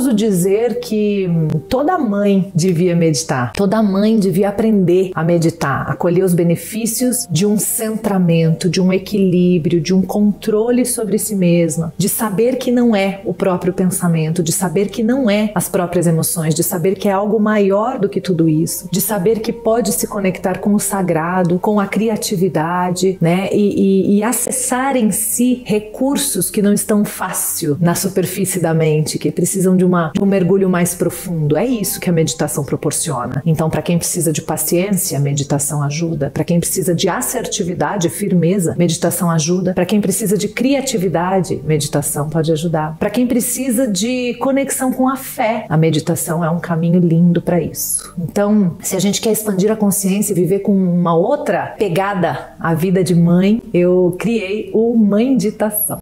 ouso dizer que toda mãe devia meditar, toda mãe devia aprender a meditar, a colher os benefícios de um centramento, de um equilíbrio, de um controle sobre si mesma, de saber que não é o próprio pensamento, de saber que não é as próprias emoções, de saber que é algo maior do que tudo isso, de saber que pode se conectar com o sagrado, com a criatividade, né? E acessar em si recursos que não estão fácil na superfície da mente, que precisam de um mergulho mais profundo. É isso que a meditação proporciona. Então, para quem precisa de paciência, a meditação ajuda. Para quem precisa de assertividade, firmeza, meditação ajuda. Para quem precisa de criatividade, meditação pode ajudar. Para quem precisa de conexão com a fé, a meditação é um caminho lindo para isso. Então, se a gente quer expandir a consciência e viver com uma outra pegada à vida de mãe, eu criei o Mãeditação.